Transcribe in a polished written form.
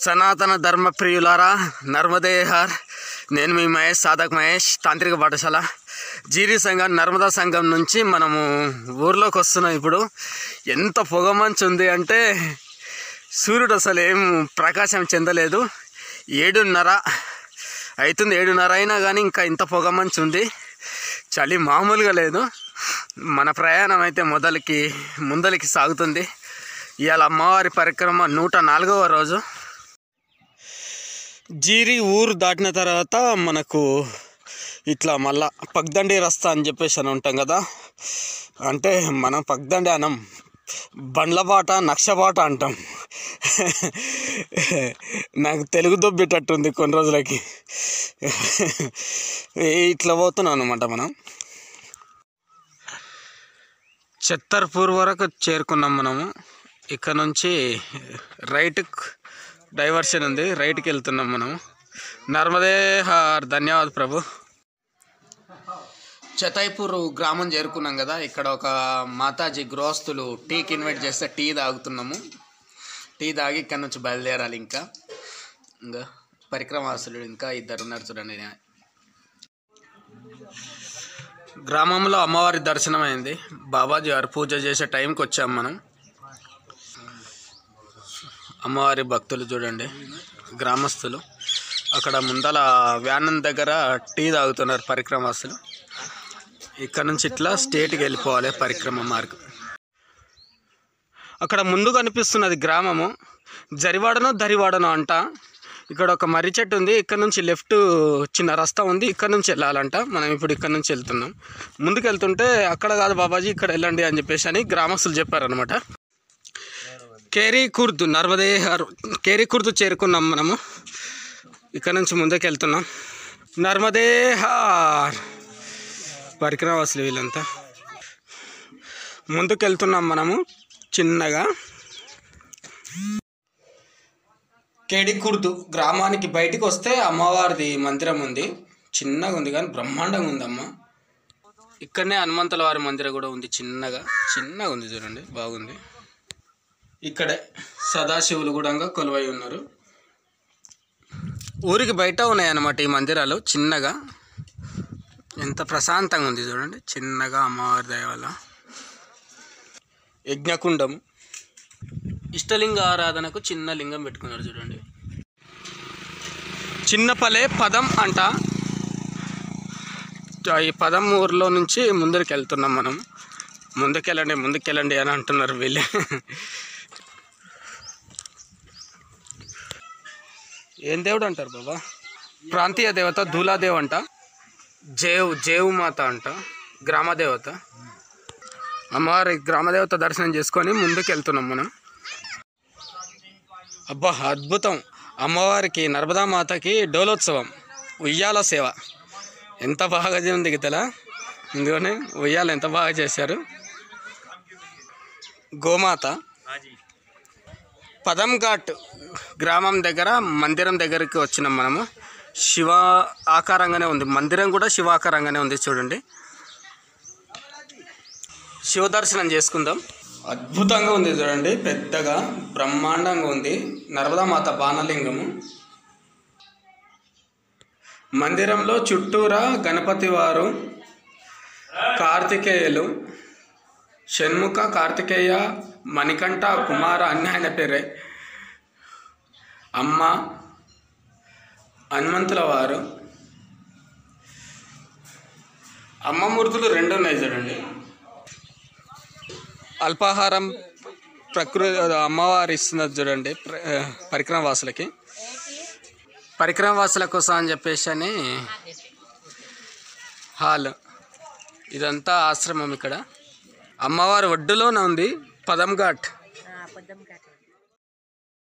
సనాతన ధర్మ ప్రియులారా, నర్మదే హర్. నేను మీ మహేష్, సాధక్ మహేష్, తాంత్రిక పాఠశాల జీరీ సంఘం నర్మదా సంఘం నుంచి మనము ఊర్లోకి వస్తున్నాం. ఇప్పుడు ఎంత పొగమంచు ఉంది అంటే సూర్యుడు అసలు ఏం ప్రకాశం చెందలేదు. 7:30 అవుతుంది. 7:30 అయినా కానీ ఇంకా ఇంత పొగమంచు ఉంది. చలి మామూలుగా లేదు. మన ప్రయాణం అయితే ముందలికి సాగుతుంది. ఇవాళ అమ్మవారి పరిక్రమ 104వ రోజు. జీరీ ఊరు దాటిన తర్వాత మనకు ఇట్లా మళ్ళా పగ్దండి రస్తా అని చెప్పేసి అని ఉంటాం కదా. అంటే మనం పగ్దండి అనం, బండ్ల బాట, నక్షబాట అంటాం. నాకు తెలుగు దొబ్బేటట్టుంది కొన్ని రోజులకి. ఇట్లా పోతున్నాం అనమాట. మనం ఛత్తర్పూర్ వరకు చేరుకున్నాం. మనము ఇక్కడ నుంచి రైట్ డైవర్షన్ ఉంది, రైట్కి వెళ్తున్నాం మనం. నర్మదే హర్. ధన్యవాద్ ప్రభు. ఛత్తర్పూర్ గ్రామం చేరుకున్నాం కదా. ఇక్కడ ఒక మాతాజీ గృహస్థులు టీకి ఇన్వైట్ చేస్తే టీ తాగుతున్నాము. టీ తాగి ఇక్కడ నుంచి బయలుదేరాలి. ఇంకా పరిక్రమాసులు ఇంకా 2 ఉన్నారు చూడండి. గ్రామంలో అమ్మవారి దర్శనం అయింది. బాబాజీ వారు పూజ చేసే టైంకి వచ్చాం మనం. అమ్మవారి భక్తులు చూడండి, గ్రామస్తులు అక్కడ ముందల వ్యాన్ దగ్గర టీ తాగుతున్నారు పరిక్రమాస్తులు. ఇక్కడ నుంచి ఇట్లా స్టేట్కి వెళ్ళిపోవాలి పరిక్రమ మార్గం. అక్కడ ముందు కనిపిస్తున్నది గ్రామము. జరివాడనో దరివాడనో అంట. ఇక్కడ ఒక మర్రి చెట్టు ఉంది. ఇక్కడ నుంచి లెఫ్ట్ చిన్న రస్తా ఉంది. ఇక్కడ నుంచి వెళ్ళాలంట. మనం ఇప్పుడు ఇక్కడ నుంచి వెళ్తున్నాం. ముందుకు వెళ్తుంటే అక్కడ కాదు బాబాజీ, ఇక్కడ వెళ్ళండి అని చెప్పేసి అని గ్రామస్తులు చెప్పారనమాట. కేరీకుర్ద్, నర్మదే హర్. కేరీకుర్ద్ చేరుకున్నాం మనము. ఇక్కడ నుంచి ముందుకు వెళ్తున్నాం. నర్మదే హర్. పరిక్రమాస్తులు వీళ్ళంతా ముందుకు వెళ్తున్నాం మనము చిన్నగా. కేరీకుర్ద్ గ్రామానికి బయటికి వస్తే అమ్మవారిది మందిరం ఉంది. చిన్నగా ఉంది కానీ బ్రహ్మాండంగా ఉంది అమ్మ. ఇక్కడనే హనుమంతుల వారి మందిరం కూడా ఉంది. చిన్నగా ఉంది చూడండి, బాగుంది. ఇక్కడే సదాశివులు కూడా కొలువై ఉన్నారు. ఊరికి బయట ఉన్నాయన్నమాట ఈ మందిరాలు. చిన్నగా ఎంత ప్రశాంతంగా ఉంది చూడండి. చిన్నగా అమ్మవారి దయ వల్ల. యజ్ఞకుండం, ఇష్టలింగ ఆరాధనకు చిన్న లింగం పెట్టుకున్నారు చూడండి. చిన్నపల్లె పదం అంట. ఈ పదం ఊర్లో నుంచి ముందరికి వెళ్తున్నాం మనం. ముందుకెళ్ళండి అని అంటున్నారు వీళ్ళే. ఏం దేవుడు అంటారు బాబా? ప్రాంతీయ దేవత ధూలాదేవ్ అంట. జేవు మాత అంట, గ్రామదేవత. అమ్మవారి గ్రామదేవత దర్శనం చేసుకొని ముందుకు వెళ్తున్నాం మనం. అబ్బా అద్భుతం. అమ్మవారికి నర్మదా మాతకి డోలోత్సవం, ఉయ్యాల సేవ ఎంత బాగా ఉంది గీతలా. ఇందులోనే ఉయ్యాల ఎంత బాగా చేశారు. గోమాత. పదం ఘాట్ గ్రామం దగ్గర మందిరం దగ్గరికి వచ్చినాం మనము. శివ ఆకారంగానే ఉంది మందిరం కూడా, శివాకారంగానే ఉంది చూడండి. శివ దర్శనం చేసుకుందాం. అద్భుతంగా ఉంది చూడండి, పెద్దగా బ్రహ్మాండంగా ఉంది. నర్మదా మాత బాణలింగము. మందిరంలో చుట్టూరా గణపతి వారు, కార్తికేయులు, షణ్ముఖ, కార్తికేయ, మణికంఠ, కుమార అన్ని ఆయన పేరే. అమ్మ, హనుమంతుల వారు, అమ్మమూర్తులు 2 ఉన్నాయి చూడండి. అల్పాహారం ప్రకృతి అమ్మవారు ఇస్తున్నది చూడండి పరిక్రమవాసులకి. పరిక్రమవాసుల కోసం అని చెప్పేసి అని హాల్. ఇదంతా ఆశ్రమం. ఇక్కడ అమ్మవారి ఒడ్డులోనే ఉంది పదం ఘాట్.